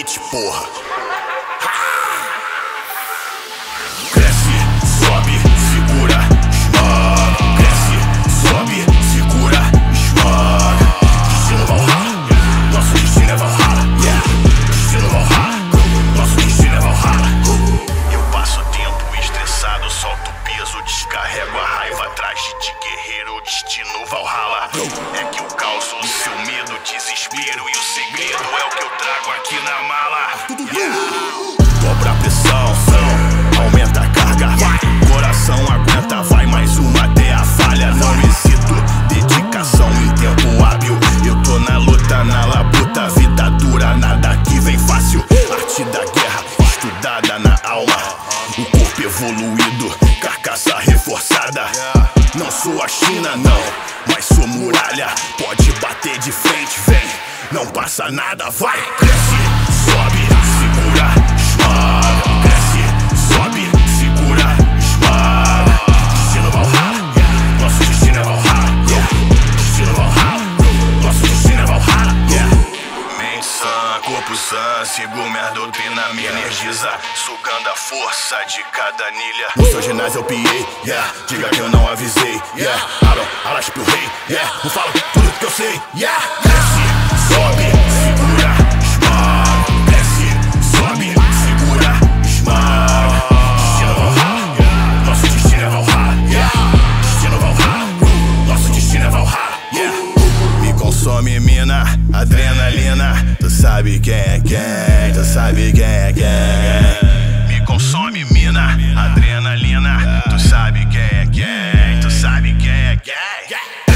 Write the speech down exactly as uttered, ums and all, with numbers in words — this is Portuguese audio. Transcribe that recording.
beat, porra. Cresce, sobe, segura, esmaga. Cresce, sobe, segura, esmaga. Destino Valhalla, nosso destino é Valhalla. Yeah. Destino Valhalla, nosso destino é Valhalla. Eu passo tempo estressado, solto o peso, descarrego a raiva atrás de guerreiro. Destino Valhalla. É que eu causo o seu medo, desespero, e o segredo é o que eu trago aqui na mala. Yeah. Dobra a pressão, aumenta a carga, vai. Coração aguenta, vai mais uma até a falha. Não hesito, dedicação em tempo hábil. Eu tô na luta, na labuta, vida dura, nada que vem fácil. Arte da guerra, estudada na alma. O corpo evoluído, carcaça reforçada. Não sou a China não, mas sou muralha. Pode bater de frente, vem, não passa nada, vai. Cresce, sobe, segura, esmaga. Cresce, sobe, segura, esmaga. Destino Valhalla, yeah. Nosso destino é Valhalla, yeah. Destino Valhalla, nosso destino é Valhalla, yeah. Mente sã, corpo sã, sigo minha doutrina, me energiza, sugando a força de cada anilha. No seu ginásio eu piei, yeah. Diga que eu não avisei, yeah. Abram alas pro rei, yeah. Não falo tudo que eu sei, yeah. Cresce, sobe, segura, esmaga. Cresce, sobe, segura, esmaga. Destino Valhalla, yeah. Nosso destino é Valhalla, yeah. Destino Valhalla, nosso destino é Valhalla, yeah. Me consome mina, adrenalina. Tu sabe quem é quem, tu sabe quem é quem. Me consome mina, adrenalina. Tu sabe quem é quem, tu sabe quem é quem.